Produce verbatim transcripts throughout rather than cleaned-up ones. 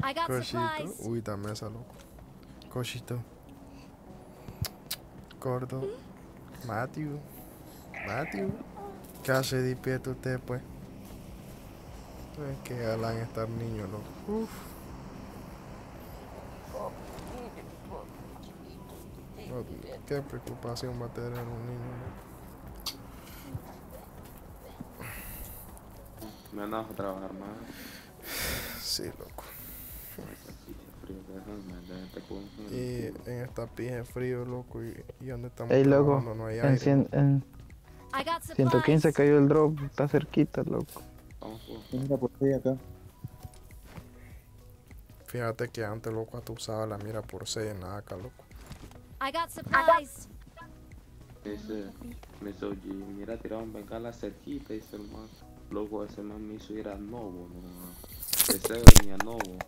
I got Cochito. supplies. Uy, dame esa, loco. Cochito. Gordo. Matthew. Matthew. ¿Qué hace de pie usted, pues? Es que galán estar niño, loco. Uf. No, qué preocupación va a tener un niño, loco. Me han dado a trabajar más. Sí, loco. Frío, déjame, déjate con... Y en esta pija es frío, loco. Y, y donde estamos Ey, loco, trabajando no hay en, aire. cien, en I got ciento quince supplies. cayó el drop, está cerquita, loco. Vamos, pues. Mira por ahí acá. Fíjate que antes, loco, tú usabas la mira por seis en la A K, loco. I got supplies. Dice, me hizo G, mira, tiraron bengala cerquita, dice el man. Luego ese man me hizo ir a Novo, no. Ese venía Novo.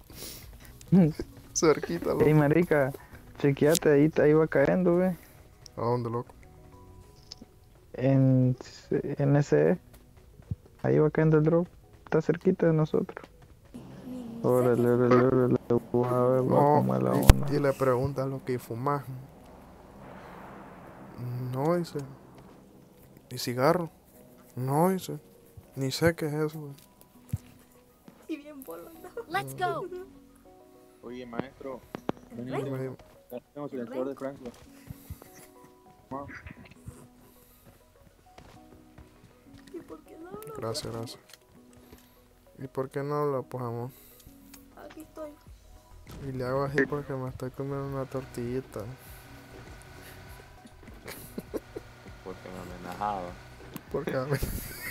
Cerquita, loco. Ey, marica, chequeate, ahí, ahí va cayendo, ve. ¿A dónde, loco? En, en ese, ahí va cayendo el drop, está cerquita de nosotros. Órale, órale, órale, vamos a ver, va como a la No, onda. y, y le preguntas lo que fumas. No, dice. ¿Y cigarro? No, dice. Ni sé qué es eso, güey. Y bien bolo, ¿no? Let's go. Oye, maestro. Vení, ¿Rey? vení. Tengo silenciador de Franklin. Vamos. ¿Y por qué no hablo? Gracias, gracias. ¿Y por qué no habla, pues, amor? Aquí estoy. Y le hago así porque me estoy comiendo una tortillita. Porque me amenazaba. Porque a ver.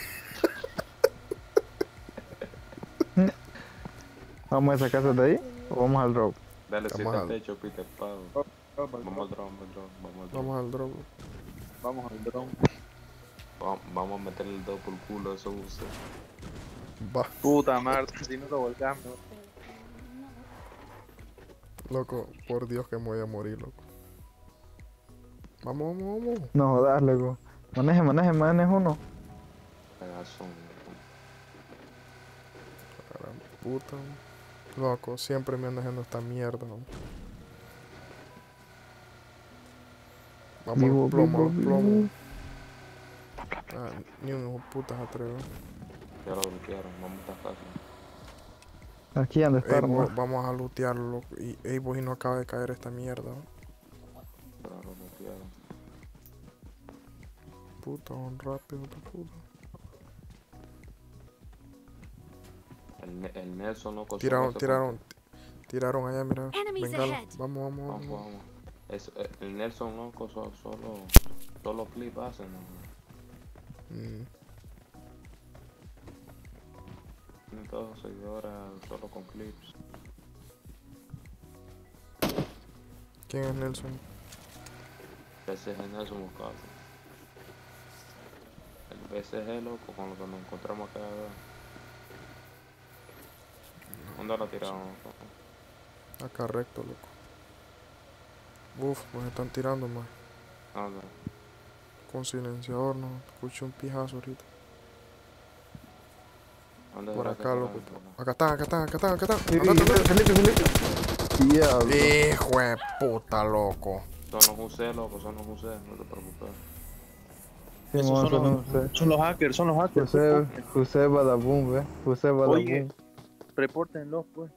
¿Vamos a esa casa de ahí o vamos al drop? Dale, si Vamos está al- techo, Peter Pau. Vamos al Vamos al drone. drone, vamos al drone, vamos al drone. Vamos al drop. Vamos al drone. Vamos, vamos a meterle el dedo por el culo a esos buses. Va, Puta madre, si no lo volcamos. loco, por Dios que me voy a morir, loco. Vamos, vamos, vamos. No jodas, loco. Maneje, maneje, maneje uno. Pedazo. Cara, puta. Loco, siempre me ando haciendo esta mierda. ¿No? Vamos Vivo, al plomo, vivo, al plomo. vivo. Ah, ni un hijo de puta se atreve. Ya lo bloquearon, vamos a esta casa. Aquí donde está, Ey, bo- hermano. vamos a lootearlo, loco. Y, ey, vos y no acaba de caer esta mierda. ¿No? Ya lo bloquearon. Puta, un rápido, tu puta. El, Ne- el Nelson loco. Tiraron, solo se tiraron, tiraron allá, mira. Enemies Bengala. ahead. Vamos, vamos, Vamos, vamos. vamos. Es, eh, el Nelson loco so- solo, solo clip hace, ¿no? Mm, Tiene todos los seguidores solo con clips. ¿Quién es Nelson? Ese es el Nelson buscado. El B C G loco con lo que nos encontramos acá. ¿Dónde lo tiraron? Acá recto, loco. Uf, nos están tirando más. ¿Dónde? Con silenciador, no. Escucho un pijazo ahorita. ¿Dónde Por será que acá, será? loco. Acá están, acá están, acá están, acá están. Sí, Acá están, acá Felipe, Felipe. Diablo. están. Hijo de puta, loco. Son los U C, loco, son los U C, no te preocupes. Esos Simón, son, son los, ustedes. son los hackers, son los hackers. José, José Badabun, ve. José Oye. Badabun. Repórtenlos, pues.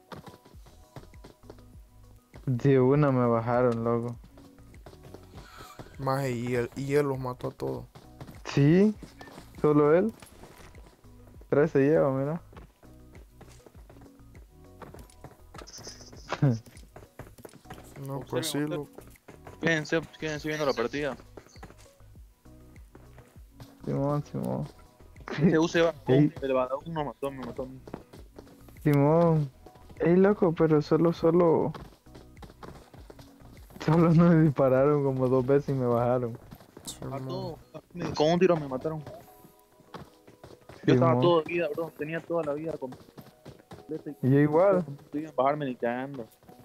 De una me bajaron, loco. Maje, y él, y él los mató a todos. Sí, solo él. Tres se lleva, mira. No, pues sí, Observen, loco. Quédense, quédense viendo la partida. Simón, Simón. Se use va. Ey. El vagabundo nos mató, me mató a mí. Simón. Ey, loco, pero solo, solo... Solo nos dispararon como dos veces y me bajaron. A Simón. todos. Con un tiro me mataron. Yo estaba Simón. todo vida, bro. Tenía toda la vida completa. Y yo igual. No podían bajarme ni cagando.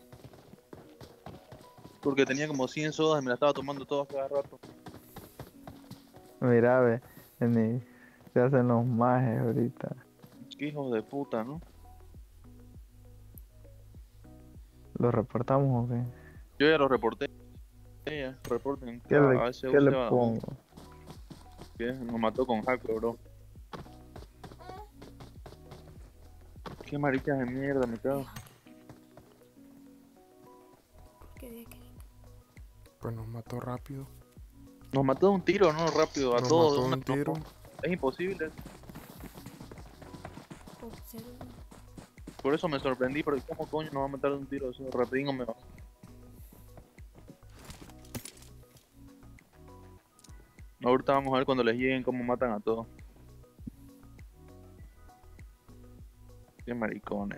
Porque tenía como cien sodas y me la estaba tomando todas cada rato. Mira, ve. Ni se hacen los majes ahorita. Qué hijos de puta, ¿no? ¿Lo reportamos o qué? Yo ya lo reporté. Ella, reporten. ¿Qué a le, A S U ¿qué le se va, pongo? que nos mató con hacker, bro. Qué maricas de mierda, me cago. ¿Qué día que? Pues nos mató rápido. Nos mató de un tiro, no rápido, a Nos todos. mató de de una- un tiro. Es imposible. Observo. Por eso me sorprendí, porque cómo coño nos va a matar de un tiro, eso rapidinho me va. Ahorita vamos a ver cuando les lleguen cómo matan a todos. Qué maricones.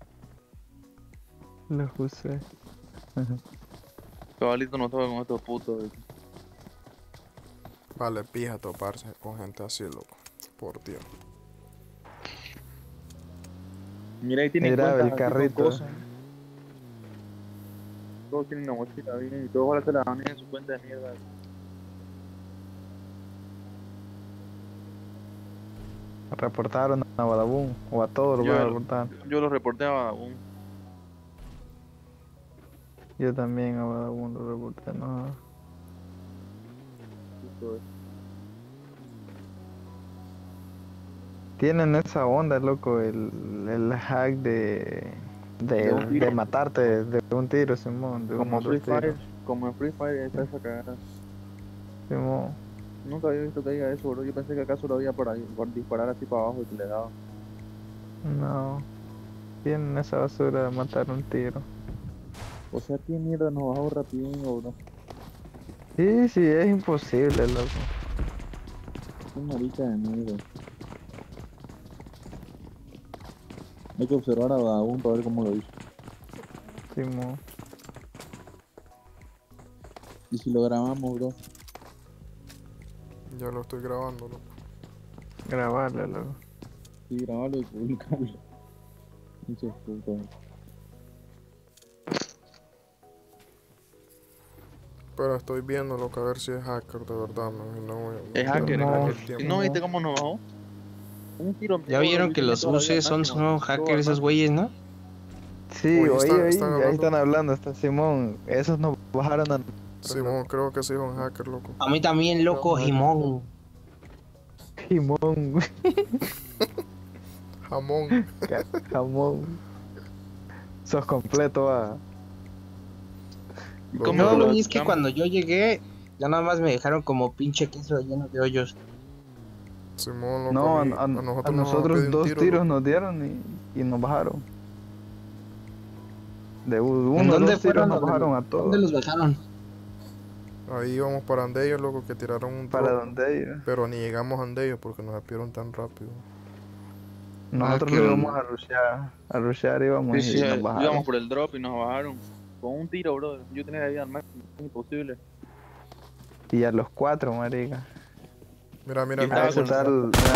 Lo usé. Cabalito no toca con estos putos. eh. Vale, pija toparse con gente así, loco. Por Dios. Mira, ahí tienen Mira, cuentas el así con carrito. cosas. Todos tienen una mochila bien y todos ahora se la dan en su cuenta de mierda. Reportaron a Badabun o a todos los Yo- van a reportar. Yo lo reporté a un... Yo también a Badabun lo reporté, no. Tienen esa onda, loco, el, el hack de, de, De un tiro. de matarte de un tiro, Simón. De Como uno, Free dos tiros. Fire, como en Free Fire está esa cagada. Simón. Nunca había visto que diga eso, bro. Yo pensé que acaso lo había por ahí, por disparar así para abajo y que le daba. No. Tienen esa basura de matar un tiro. O sea, qué mierda nos bajó rapidinho, bro. Sí, sí, es imposible, loco. Qué marica de mierda. Hay que observar a Badabun para ver cómo lo hizo. Simón. Y si lo grabamos, bro. Ya lo estoy grabando, loco. Grabarle, loco. Sí, grabarlo y publicarlo. Muchas putas. Pero estoy viendo, loco, a ver si es hacker de verdad, man. y No, no Es hacker, No, es hacker. tiempo. ¿No viste cómo nos bajó? Un tiro. Ya vieron que los U C son, son hackers esos güeyes, ¿no? Sí, Oye, oye, están- oye, están ahí hablando. están hablando, está Simón. Esos nos bajaron a... Simón, creo que sí es un hacker, loco. A mí también, loco, No, Jimón. Simón, Jamón. jamón. Sos completo, ah. ¿Cómo No, lo güey, es que buscamos? cuando yo llegué, ya nada más me dejaron como pinche queso lleno de hoyos. Simón, loco. No, a, mí- a- a nosotros, nos han pedido un dos tiro, tiros loco. nos dieron y, y nos bajaron. De u- ¿En uno, dónde dos tiros fueron? nos ¿Dónde- bajaron a ¿Dónde todos. los bajaron? Ahí íbamos para Andellos, loco, que tiraron un Para drop, donde ellos. pero ni llegamos a Andellos porque nos despidieron tan rápido. Nosotros qué lo onda. íbamos a rushear. A rushear íbamos Sí, y sí, nos bajaron. íbamos por el drop y nos bajaron. Con un tiro, bro. Yo tenía la vida al máximo. Es imposible. Y a los cuatro, marica. Mira, mira, Y mira. A estaba ese con- tal...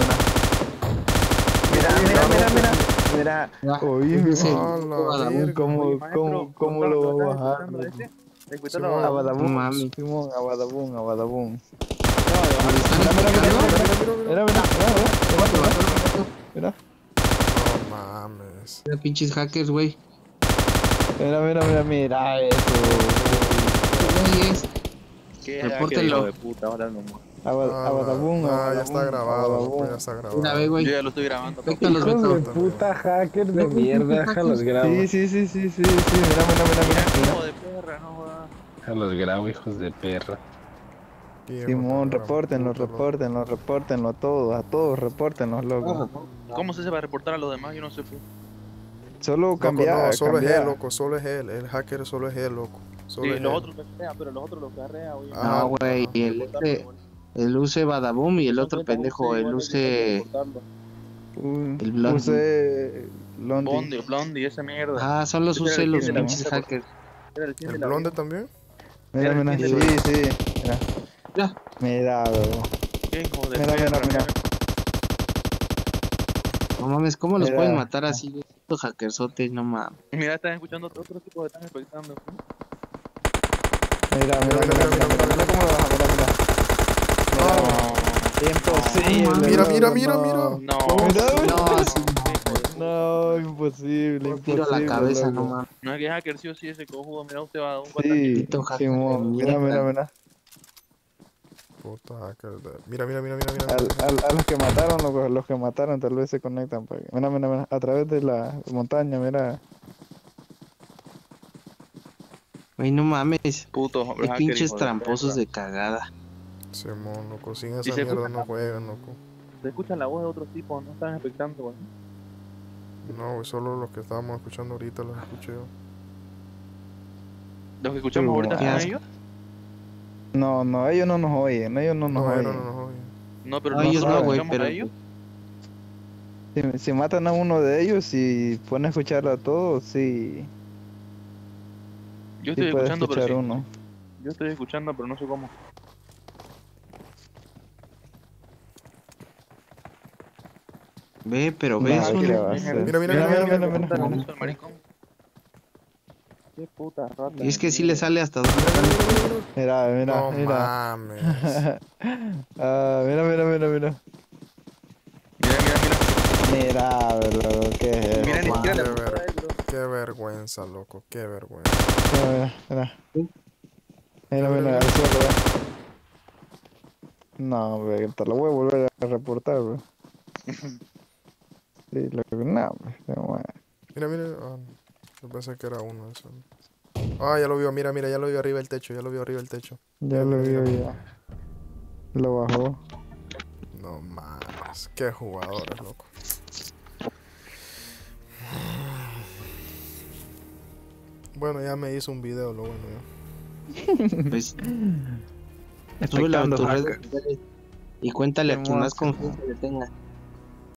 Mira, mira, mira, mira. Mira, mira, mira, mira. Mira. Oye, Sí. A la Badabun. verga. ¿Cómo, Oye, maestro, cómo, cómo ¿lo lo va a estás bajar? escuchando loco? ese? Escucha Simón. la A Badabun. Badabun, No mames. Simón, a Badabun, a Badabun. ¿Me lo están explicando? Mira, mira, mira, mira, No mames. Mira, pinches hackers, güey. mira, mira, mira, mira eso. Güey, es- ¿Qué Repórtenlo. hijo de puta? Ahora no más. A Ba- a Badabun, a Ah, ya Badabun, está a grabado, loco, Badabun. ya está Una grabado. vez, güey. Yo ya lo estoy grabando. papá. Afecta los Hijos de betos. puta hacker de Loco, mierda, puta los hacker. grabo. Sí, sí, sí, sí, sí, sí, mira, mira, mira, mira. Hijo de perra, no jodas. Los grabo, hijos de perra. Aquí, Simón, puta, repórtenlo, puta, loco. repórtenlo, repórtenlo a todos, a todos, repórtenlos, loco. ¿Cómo se va a reportar a los demás? Yo no sé. pues. Solo Loco, cambiar, no, solo es cambiar. él, loco, solo es él. El hacker solo es él, loco. Solo Sí, es los él. otros los carrea, pero los otros los carrea, güey. Ah, No, güey, y el, este- el U C Badabum y el otro pendejo, el U C... Uh, El Blondie. Use Blondie. Blondie, Blondie, esa mierda. Ah, son los U Ese C, era el los que de la pinches música, hackers. Era el cien de ¿El la blonde vida. también? Mira, Era el mira, que sí, de- sí. Mira, Mira. mira, bro. Qué hijo de Mira, mira, perra, mira. No mames, ¿cómo los Mira. pueden matar así, güey? Estos hackersotes, no mames. Mira, están escuchando otros tipos que están expectando. Mira, mira, Mira, mira, mira, mira, mira, mira, mira cómo lo baja, mira, mira. Mira, imposible. Mira, loco, mira, mira, no. mira. No, Mira, No, mira. sí, hijo de No, imposible, Un tiro a la imposible, cabeza, no loco. mames. No es que hacker sí o sí ese cojudo. Mira, usted va a un Sí, Maldito hacker Simón, de mira, mira, mierda. mira. Puta hacker de- Mira, mira, mira, mira, mira. Al, mira. al- a los que mataron, loco, los que mataron tal vez se conectan. pa' que- Mira, mira, mira. A través de la montaña, mira. Güey, no mames. puto Qué hacker, pinches hijo de tramposos perra. de cagada. Simón, loco, sin esa Y se mierda escucha- no juegan, loco. Se escucha la voz de otros tipos, no están expectando, güey. No, güey, solo los que estábamos escuchando ahorita los escuché yo. Los que escuchamos Qué ahorita son asco. ellos. No, no, ellos no nos oyen, ellos no nos No, oyen. no, no, no, oye. No, pero No, ellos nosotros no, güey, escuchamos a pero... ellos. Si, si matan a uno de ellos y ponen a escuchar a todos, sí, Yo sí estoy puede escuchando, pero escuchar sí. uno. Yo estoy escuchando, pero no sé cómo. Ve, pero No, ve, es ¿qué un... va a hacer? Mira, mira, mira, mira, mira, mira, mira, Puta, mira. hizo el maricón. Qué puta rata. Y es que sí le sale hasta donde... Mira, mira, No mira. mames. Ah, mira, mira, mira, mira. Mira, mira, mira. Mira, bro, ¿qué es eso? Mira, ni Qué, siquiera le ver- qué vergüenza, loco, qué vergüenza. Mira, mira. Mira, mira, al suelo, ve. No, hombre, te lo voy a volver a reportar, bro. Sí, lo que... No, hombre, se muere. Mira, mira. Ah, yo pensé que era uno eso. Ah, ya lo vio, mira, mira, ya lo vio arriba del techo, ya lo vio arriba del techo. Ya lo vio, ya. Lo bajó. No mames, qué jugadores, loco. Bueno, ya me hizo un video, lo bueno ya. Pues, súbelo a Expectando tus redes hacker. sociales y cuéntale a quien Simón, más Simón. confianza le tenga.